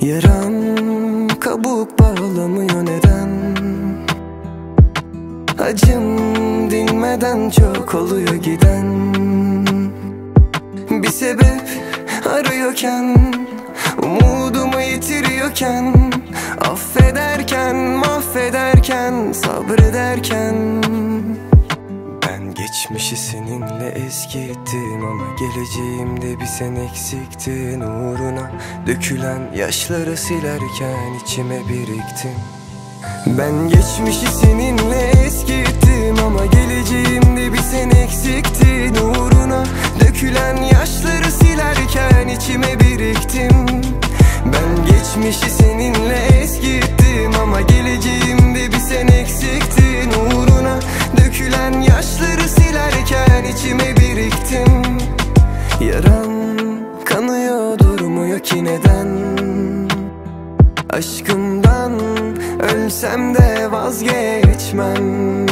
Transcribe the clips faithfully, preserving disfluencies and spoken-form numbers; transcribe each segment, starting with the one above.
Yaram kabuk bağlamıyor neden? Acım dinmeden çok oluyor giden. Bir sebep arıyorken, umudumu yitiriyorken, affederken, mahvederken, sabrederken, ben geçmişi seninle eskittim ama geleceğimde bir sen eksiktin. Uğruna dökülen yaşları silerken içime biriktim. Ben geçmişi seninle eskittim ama geleceğimde bir sen eksiktin. Uğruna dökülen yaşları silerken içime biriktim. Ben geçmişi seninle eskittim ama geleceğimde bir sen eksiktin. Uğruna dökülen yaşları silerken içime biriktim. Yaram kanıyor, durmuyor ki neden? Aşkımdan ölsem de vazgeçmem.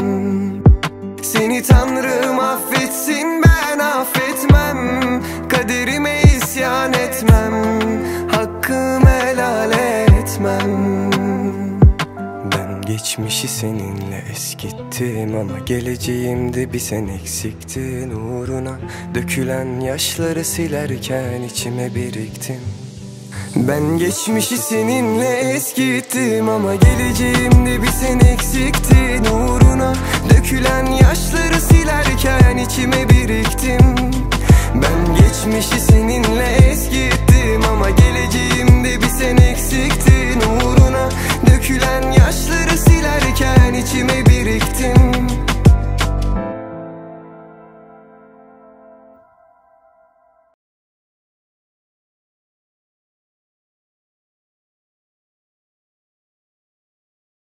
Seni Tanrım affetsin, ben affetmem. Kaderime isyan etmem, hakkımı helal etmem. Ben geçmişi seninle eskittim ama geleceğimde bir sen eksiktin. Uğruna dökülen yaşları silerken içime biriktim. Ben geçmişi seninle eskittim ama geleceğimde bir sen eksiktin. Uğruna dökülen yaşları silerken içime biriktim. Ben geçmişi seninle eskittim ama geleceğimde bir sen eksiktin. Uğruna dökülen yaşları silerken